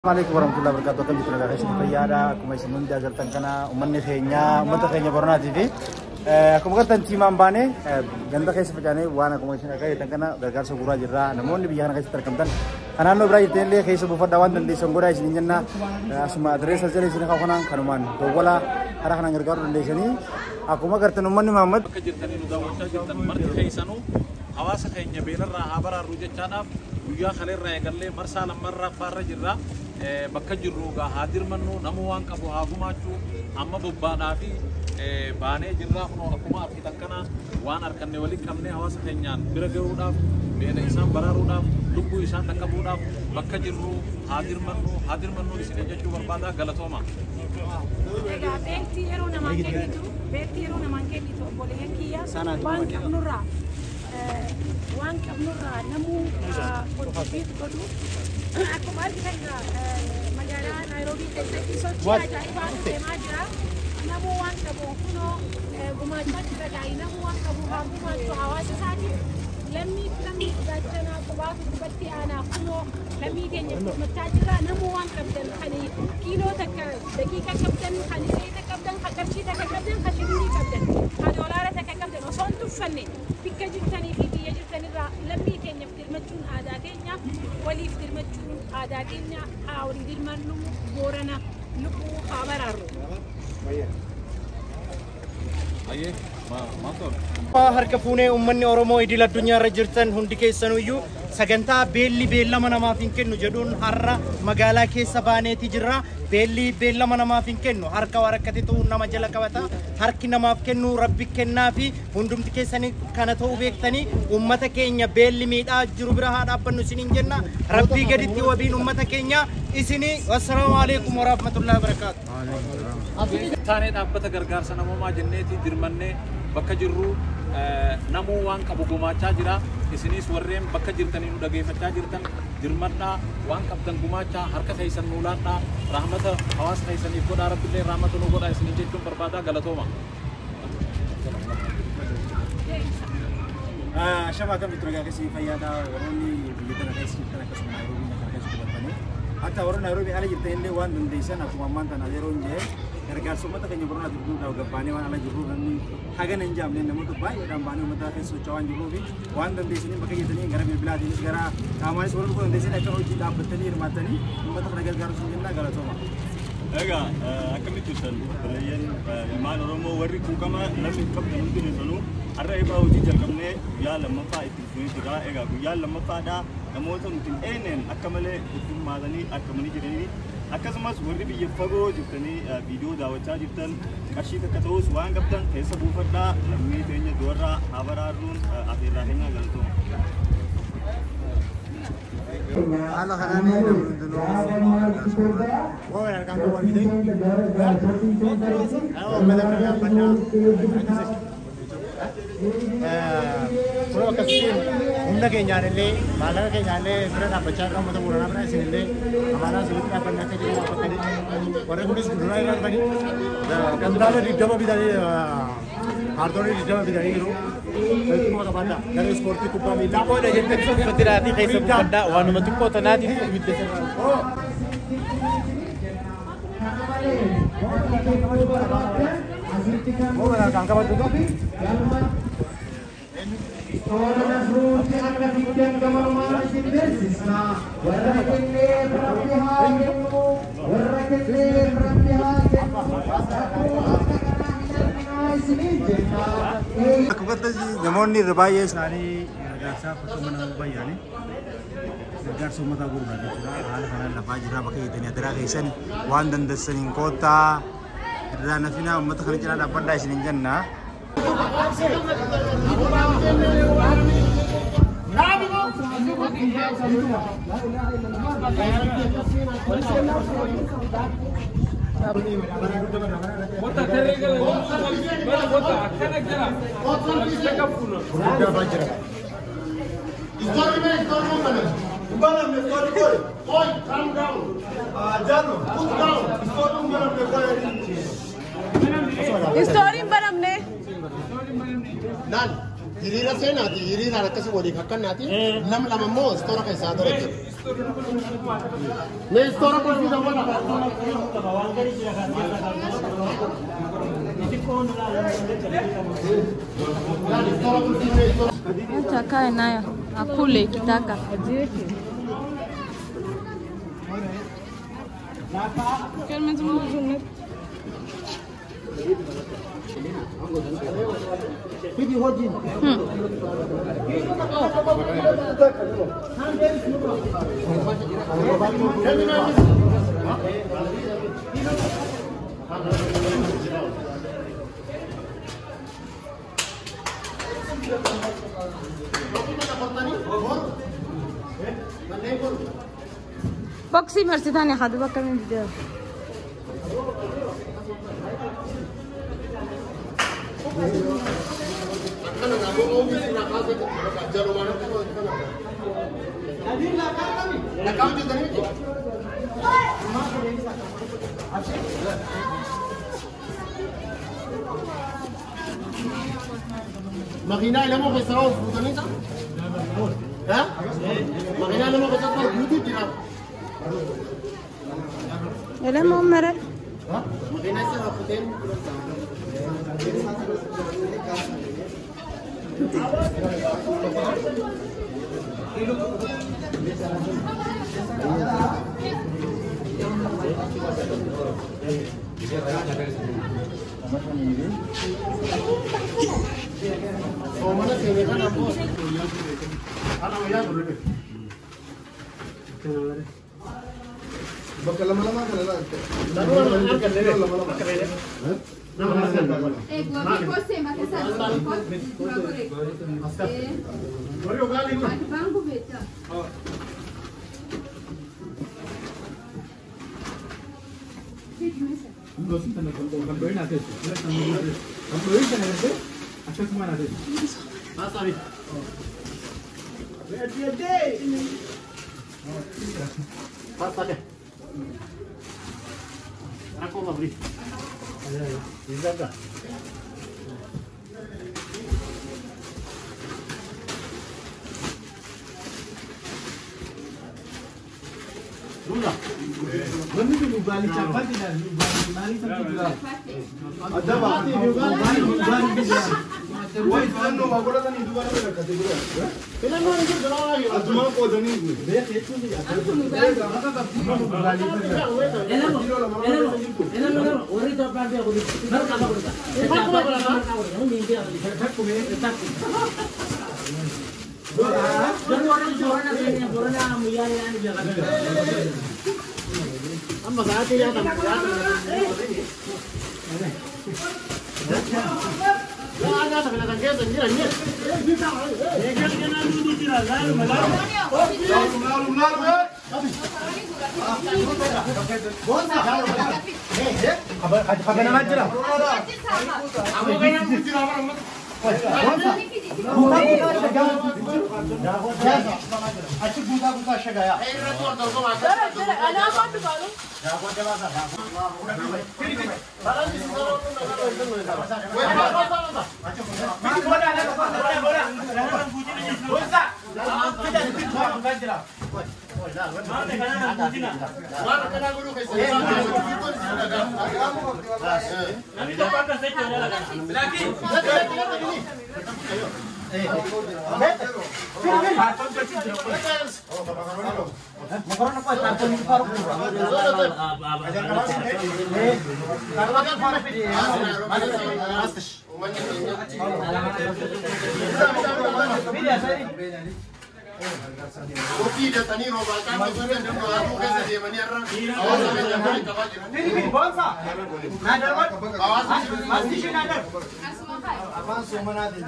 Assalamualaikum warahmatullahi wabarakatuh. Kami telah kasih payada, aku masih nunda agar tangkana umatnya kenya, umat kenya Borneo TV. Aku bukan tanci mambane, ganda kasih pejane, wana aku masih nak kasih tangkana, gagal segura jera. Namun lebih jangan kasih terkamtan. Karena lo berarti tenle kasih buat dawan dan di songgora sini jenna, semua adres saja di sini kau kenang kanuman. Dogola arah kenang gergar dan di sini. Aku mah kertas numan ni Muhammad. Kerjaan itu dah kerjaan marti kasih sanu. Awas kenya bener rahabar rujuk canap. Guyyaa kaleerraa eegallee marsaa lammarraffaarra jirra. Bakka jirru gaa haadir mannu namu waan qabu haa gumaachuu amma bobbaadhaa fi baanee jirraa kunoo akkuma argitan kana waan harkanne waliin qabnee hawaasa keenyaan bira gahuudhaaf beela isaan baraaruudhaaf lubbuu isaan dhaqqabuudhaaf bakka jirru haadir mannu isin jechuu barbaada galatooma. Egaa beektii yeroo namaan kennitu obboleeyyan kiyya waan qabnurraa namuu hojjetu godhu akkuma argitan magaalaa Naayiroobii keessatti sochii ajaa'ibaa deemaa jira. Namuu waan qabu kunoo gumaachaa jira gaa'ii namuu waan qabu haa gumaachuu hawaasa isaatiif lammii gaachanaa qubaatu dubbatti aanaa kunoo lammii keenya gummachaa jira. Namuu waan qabdan kan kiiloo takka daqiiqa qabdan kan zeeta qabdan kan qarshii takka qabdan kan shilinii qabdan kan doolaara takka qabdan osoo hin tuffanne bikka jirtanii fi biyya jirtanirraa lammii keenyaaf dirmachuun aadaa keenya waliif dirmachuun aadaa keenya haa walii dirmannu boorana lubbuu haa baraaru. Harka fuunee uummanni Oromoo idil addunyaarra jirtan hundi keessanuyyuu sagantaa beelli beellama namaaf hin kennu jedhuun har'a magaalaa keessa baaneeti jirra. Beelli beellama namaaf hin kennu harka warakkate ta'uu nama jala qabata. Harki namaaf kennu rabbi kennaa fi hundumti keessanii kana ta'uu beektanii uummata keenya beelli miidhaa jiru bira haa dhaabbannu isiniin jenna. Rabbii gaditti wabiin uummata keenya isinii. Wassalaamu alaikum warahmatullahi wabarakatuh. Taanee dhaabbata gargaarsa namoomaa jenneeti dirmannee bakka jirru namuu waan qabu gumaachaa jira. Isinis warreen bakka jirtanii nu dhageeffachaa jirtan dirmadhaa waan qabdan gumaachaa harka keessan nu laadhaa rahmata hawaasa keessaniif godhaa rabbillee rahmata nu godhaa isiniin jechuun barbaadaa galatooma. Shaba kami terus kasih payada orang ni kita nak kasih kita nak kasih Nairobi nak kasih buat ni. Hatta orang Nairobi ada jadi ini wan dan desa nak kumaman tanah jeron je. Kerja semua tak kena pernah dulu dah gapani wan ala juru dan ni hagan enjam ni namun tu baik dan bani mata kasih cawan juru ni wan dan desa ni pakai jadi ni gara bila ini segera kamar seorang pun desa ni akan uji dapat ni mata ni mata kena kerja semua ni gara semua. Egaa akkamitti ibsan balayyeen ilmaan Oromoo warri kuukama namni qabda hundi ibsanu har'a eebaa hojii jalqabnee guyyaa lammaffaa itti fufnee jira. Egaa guyyaa lammaffaadhaa namoota nuti eeneen akka malee heddummaatanii argamanii jiranii akkasumas warri biyya fagoo jirtanii viidiyoo daawwachaa jirtan qarshii takka ta'us waan qabdan keessa buufadhaa lammii keenya du'arraa haa baraarruun afeerraa keenyaa galatooma. Ala kanane dulu oh ya kan kawan kita kalau kasih unda kenya le malah kenya le berada baca kamu tu bukan apa sih le mana sulit apa nak jadi apa tadi orang kulis guna kan tadi kan dah di dalam bidari hartori di dalam bidari itu itu apa pada dari sporti kupa mila kau dah jadi federasi kaisa pada wanu matu kota nanti itu bidde oh mana kan kawan tu Orang frutti akan dikian kamar manis bersisna. Warraketle rapihagenmu, warraketle rapihagenmu. Aku akan menang seninjena. Aku kata si namun ni rebaya sehari garsa pertemuan rebaya ni. Garsa semua tak guru lagi. Hal-hal lepas jera pakai itu ni ada kaisan wan dan desain kota. Dan nafina umat kerja dapat dari sini jenna. Story banamne. Dan hiriira seenaati hiriira akkasii waliif akka naati nam lama immoo istoora keessaa ture. Acha kae nayo akule kitaka. Boxi mersi thane khadu bakka mein video. Makina ilmu besar bukan itu? Hah? Makina ilmu besar bukan tidak? Ele mau merek. Makina sih bukan. Oh mana sih ini kan apa? Anak ayah berapa? Bakal lama-lama kan lah. Lama-lama kan lah. एक वही को से मत साथ को पूरा करे और गाली को बांग को बेचा ठीक में से दोस्त तने को बड़ी ना थे हम बड़ी तने से अच्छा तुम्हारा थे हां सॉरी दे पास आके रखो मबरी Dijaga. Dula. Mandi dulu bali chapati dan bali mari sampai juga. Ada bati juga bali bisa. Woi tuanno magora tani juga na rakate juga. Kena no itu jala lagi. Azma ko dani gue. Dia itu dia. Bali. Enak. Ori to plan dia boleh. Nar kama boleh. Aku mimpi aku. Tak ko me tak. Dan orang muyari jaga. Am bagati ya tam. Ada tak nak kerja sendiri ni. Kerja kena dulu tidak lalu malam. Lalu. Apa nama aja? Apa kena mesti orang. buka shagaya. Kopi dia tani roba kan maksudnya dia mau kasih dia mana orang awas dengan yang kau ini bangsa nadar awas masih sih nadar apa semua nadar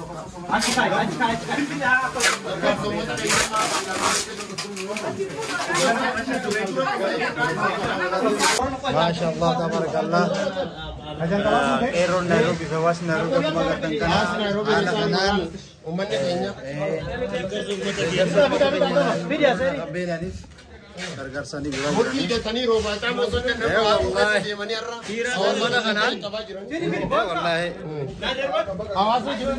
Masya Allah, tabarakallah. Aaron Nairobi, Fawas Nairobi, kumagatan ka na. Anak kanan. Umannya kayaknya. gargaarsanii biraa Murtii jiranii. deetanii roobaataa moosonni nama wallahi. deemanii irra. Soomana kanaan. Wallahi. Hawaasa jiru.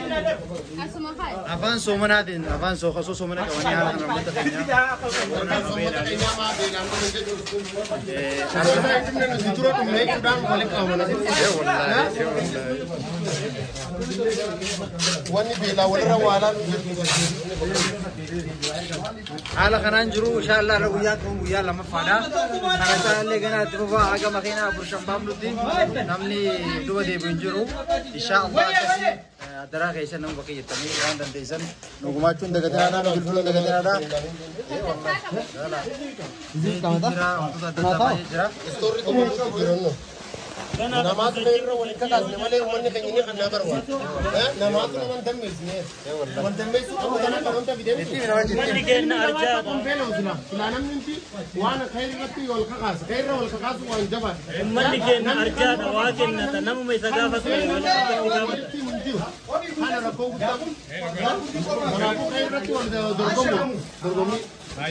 Afaan soomanaatiin afaan soomana qabanii haala kana uummata keenya. Soomata keenyaa maa beelaan kun jedhu. Soomata ittiin nuti dura dhumee jechuudhaan waliin qabamana. Wanni beelaa walirra waalaan haala kanaan jiru inshallah guyyaan kun guyyaa lammaffaadha. Kana isaallee gana itti fufaa haga makiinaa Burshan baafnutti namni duba deebi'u hin jiru. Inshallah akkasii daraa keessa nama bakka jettanii waan dandeessan dhugumaachuun dagatinaadha bilbiluun dagatinaadha. istoorri qomoota jirannu. Namaatu irra waliin kakaasne malee uummanni keenya ni kannaa barbaadu. Namaatu nama hin dammeessine. Wal dammeessuu qabu kana kan wanta fidee miti. Uummanni keenya arjaa. Konfeeloo sila. Sila namni inti waan khayri irratti wal kakaasa. Khayri waan jabaata. Uummanni keenya arjaadha waa kennata namuma isa gaafatu walitti hin jiru. Kana rakkoo guddaa kun. Kanaafuu khayri irratti wal dorgommii.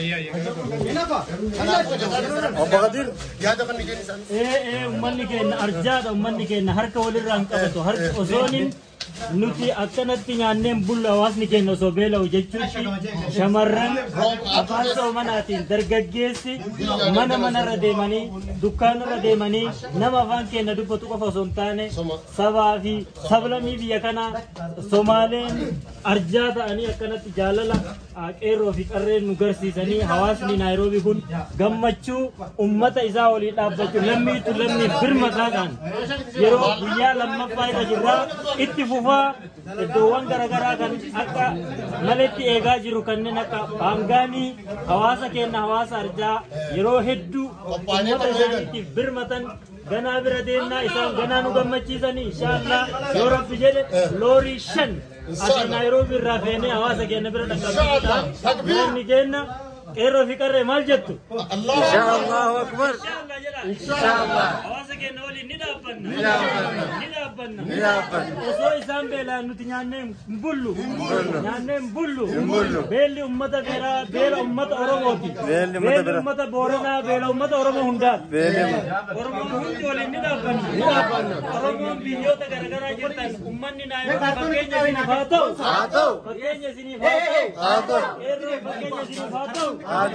Obbo Qadir yaada kan ni kennisan. Uummanni keenya arjaadha uummanni keenya harka walirraa hin qabatu harka osooniin nuti akkanatti nyaanneen bulla hawaasni keenya osoo beela'u jechuutti shamarran afaan soomanaatiin dargaggeessi manarra deemanii dukkaanarra deemanii nama afaan keenya dubbatu qofa osoo hin taane sabaa fi sablammii biyya kanaa Somaaleen arjaa ta'anii akkanatti jaalala qeerroo fi qarreen nu garsiisanii hawaasni Naayiroobii kun gammachuu ummata isaa waliin dhaabbachuu lammiitu lammiif birmataadhaan yeroo guyyaa lammaffaa irra jirraa itti fufaa iddoowwan garaagaraa kan akka maletti eegaa jiru kanneen akka baangaanii hawaasa keenya hawaasa arjaa yeroo hedduu ummata isaaniitiif birmatan ganaa bira deemnaa isaan ganaa nu gammachiisanii inshallah yoo rabbi jedhe loorii 5 asii Naayiroobii irraa feenee hawaasa keenya bira dhaqqabsiisa. Namni keenya qeerroo fi qarree maal jettu? Allahu Akbar. Inshallah. Hawaasa keenya waliin ni dhaabbanna. Ni dhaabbanna. Osoo isaan beelaan nuti nyaannee hin bullu. Nyaannee hin bullu. Beelli uummata biraa beela uummata Oromooti. Beelli uummata Booranaa beela uummata Oromoo hundaati. Oromoon hundi waliin ni dhaabbanna. Oromoon biyyoota garaagaraa jirtan uummanni Naayiroobii fakkeenya isiniif haa ta'u. Fakkeenya isiniif haa ta'u. Qeerroo fakkeenya isiniif haa ta'u.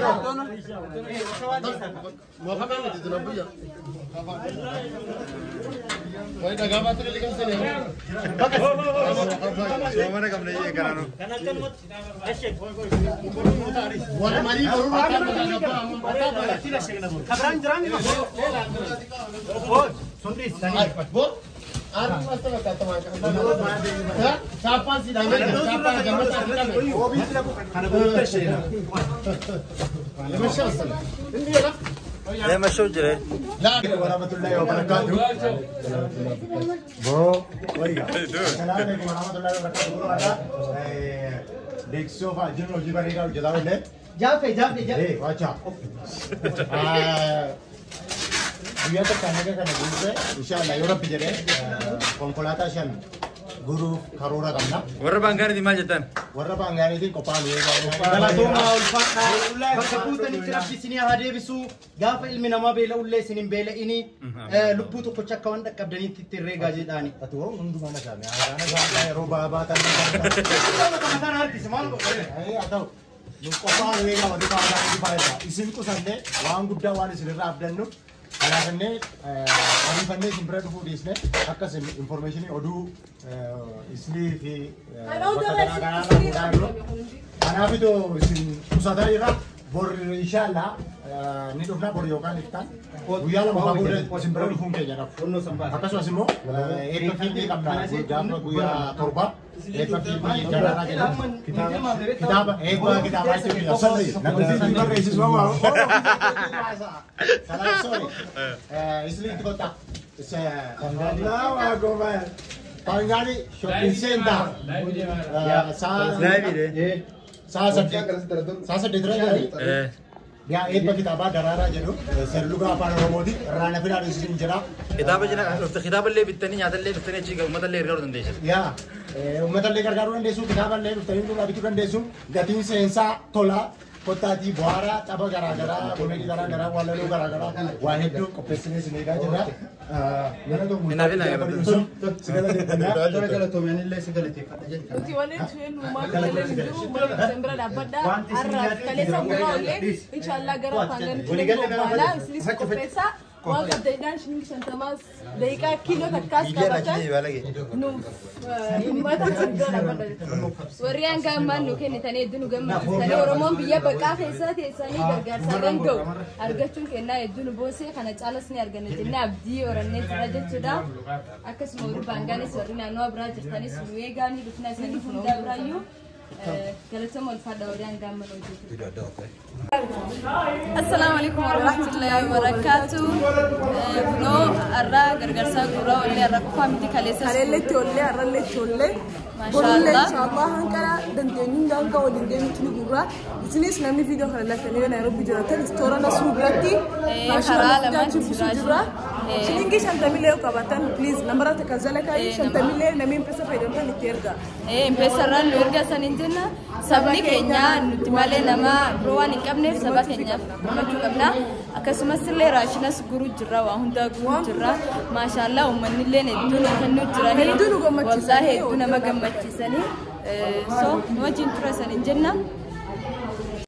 soomana qabna eegalaanu. Lema show jire. Warahmatullahi wabarakatuh. Bro, oiga. Assalamualaikum warahmatullahi wabarakatuh. Dekso jiru hojii bareedaa hojjetaa oolle. Jaafe. Wacha. Guyyaa tokko naga kana guute inshallah yoo rabbi jedhee konkolaataa 5 guruuf karoora qabna. Warra baangaaniitiin maal jettan? Warra baangaaniitiin qophaa'an Galatoomaa ulfaadhaa bakka buutanitti rabbi isinii haa deebisu gaafa ilmi namaa beela'ullee isiniin beela'inii lubbuu tokkocha akka waan dhaqqabdaniitti itti herreegaa jedhaani. ati hoo hundumaa nagaame haaraana gaafaa yeroo baatan Mataan harkisi maal godhe? haa ta'u nu qophaa'an eegaa wanti baatan faayida isin qusanne waan guddaa waan isinirraa abdannu kanaafannee ariifannee isin bira dhufuu dhiisne akkas informationii oduu isinii fi bakka garaagaraa fuudhaa jiru kanaafitu isin qusataa jira bor inshallah ni dhufna bor yookaan iftaan guyyaa lama booda isin bira dhufuun keenya dhafu akkasumas immoo eebba fiilmii qabna gaafa guyyaa torba eebba fiilmii jalaanaa kennu kitaaba eebba kitaabaa jechuudha sorry namni fiilmii barreessis waa kanaaf sorry isliitti kotta Pangani Pangani shopping center saa saddeetira jedhani yaa eebba kitaabaa daraaraa jedhu serluga afaan oromooti irraana fidaan isin jira Kitaaba jina kitaaballee bittanii nyaatallee bittanii achi uummatallee gargaaruu dandeessu. yaa uummatallee gargaaruu dandeessu kitaaballee dhuftanii dhugaa bituu dandeessu gatiin seensaa tola Kotati buara, taba gara-gara, komedi gara-gara, walalu gara-gara, wahidu kopesini siniga jera. Mana tu? Mina ya betul. Segala ditanya. Kalau tu mana le segala tiap aja. Uti wale tuan rumah kalian itu sembra dapat dah. Araf kalian semua oleh. Insyaallah gara pangan kita bala. Isli kopesa. Waqt daidan shini shantamas daika kilo takas kabata. Nu mata segala dapat. Warian gamban nu kene tane dunu gamban tane oromon biya baka fesa tesani gargar sarando. Argachun kena dunu bose kana chalasni argana jinna abdi oranne rajachda akas moru bangani sorina no abraj tani suwegani dufna sani funda brayu. Assalamualaikum warahmatullahi wabarakatuh. Bro, arra gargarsa gura oleh arra family kalesa. Arelle tolle arelle tolle. Mashallah. Inshallah hankara dan tenin dan ka wadin den tuni gura. Isini sunami video khala kale Nairobi joratan store na subrati. Mashallah man sirajura. Shilingi shantamile ukabatan please nambara takazalaka shantamile nami mpesa faidanta nikierga. Mpesa ran lurga saninjena sabni kenya nutimale nama rowan ikabne sabat kenya maju kabna akasuma sille rashina suguru jirra wa hunda guru jirra mashallah ummanille ne dunu kanu jirra wallahi duna magammachi sani so no jintra saninjena